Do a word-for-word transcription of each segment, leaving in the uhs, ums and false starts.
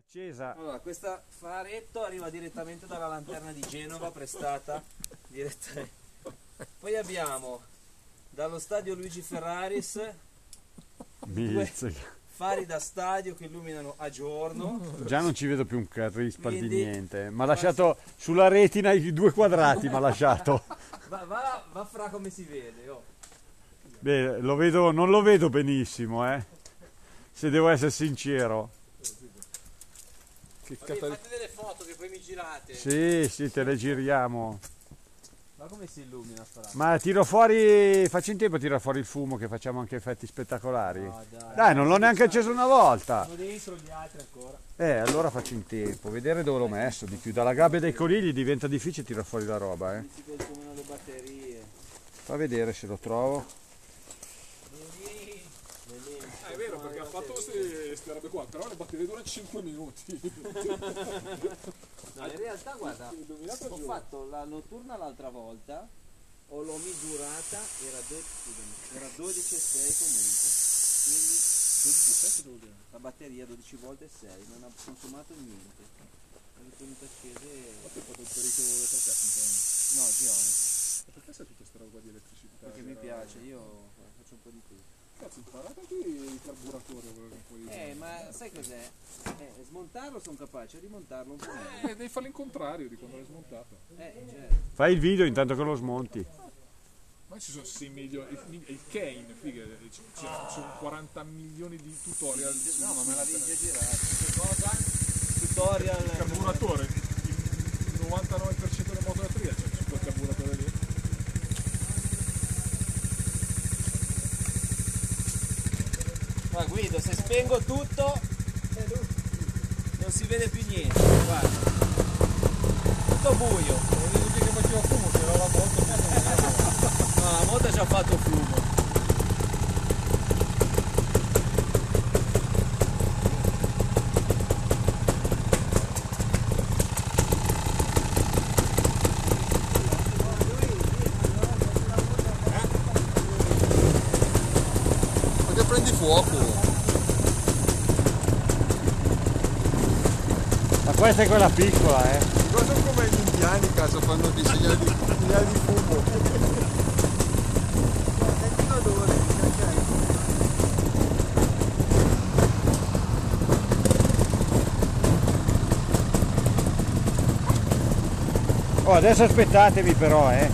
accesa. Allora, questa faretto arriva direttamente dalla lanterna di Genova, prestata direttamente. Poi abbiamo dallo stadio Luigi Ferraris due fari da stadio che illuminano a giorno. Già non ci vedo più un carispa di Quindi- niente. Mi ha lasciato sulla retina i due quadrati, mi ha lasciato. Va, va, va fra come si vede. Oh. Beh, lo vedo, non lo vedo benissimo, eh. Se devo essere sincero. Che Vabbè, catali- fate delle foto che poi mi girate. Sì, sì, te le giriamo. Ma come si illumina fra? Ma tiro fuori, faccio in tempo a tirare fuori il fumo che facciamo anche effetti spettacolari. No, dai. Dai, non l'ho neanche acceso una volta. Sono dentro gli altri ancora. Eh, allora faccio in tempo, vedere dove l'ho messo di più. Dalla gabbia dei conigli diventa difficile tirare fuori la roba, eh. Si consumano le batterie. Fa vedere se lo trovo. Lì, lì. Ah, è vero, perché ha fatto queste robe qua, però le batterie durano cinque minuti. No, in realtà guarda, Illuminato ho giù. fatto la notturna l'altra volta, o l'ho misurata, era, do- scusami, era dodici e sei comunque, quindi dodici e sei vuol dire? la batteria dodici volte e sei, non ha consumato niente, sono tenute accese, Ma tu hai fatto il perito elettrotecnico? no, geometri, Ma perché sai tutta questa roba di elettricità? perché mi piace, io faccio un po' di tutto. Cazzo, imparate anche i carburatori. quello che poi- Eh, ma sai cos'è? Eh, smontarlo sono capace, rimontarlo un po' meno. Eh, devi farlo in contrario di quando l'hai smontato. Eh, certo. Fai il video intanto che lo smonti. Ma ci sono sei milioni, il, il Kane, figa, ci ci sono quaranta milioni di tutorial. su- No, ma me l'avevi già internet. girato. Che cosa? Tutorial. Il carburatore, il novantanove per cento delle moto elettriche c'è su quel carburatore lì. Ma Guido, se spengo tutto non si vede più niente, guarda. Tutto buio. Non che faceva fumo, c'era la moto. No, la moto ci ha fatto fumo. Perché prendi fuoco? Ma questa è quella piccola, eh. Cosa come gli indiani, cazzo, fanno dei segnali di, segnali di fumo. Oh, adesso aspettatevi però, eh.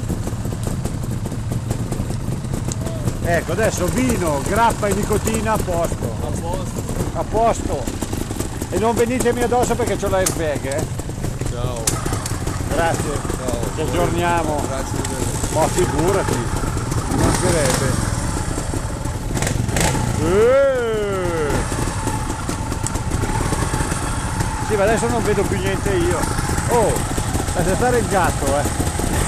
Ecco, adesso vino, grappa e nicotina a posto. A posto. A posto. E non venitemi addosso perché c'ho l'airbag, eh. Ciao. Grazie. Ciao. Ci aggiorniamo. Grazie mille. Ma figurati. Ci mancherebbe. Eh. Sì, ma adesso non vedo più niente io. Oh, lascia stare il gatto, eh.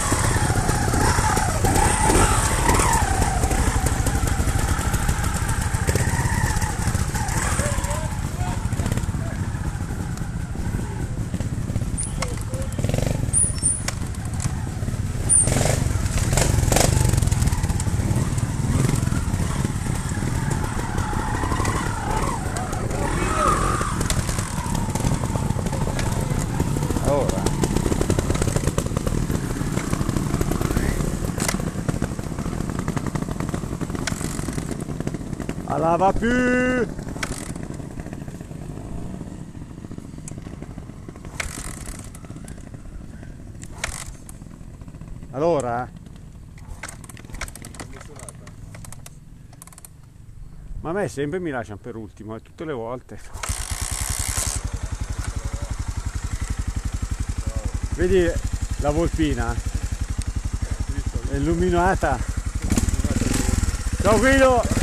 Ora. Alla va più. Allora? Ma a me sempre mi lasciano per ultimo, eh, tutte le volte. Vedi la volpina? È illuminata. Ciao Guido!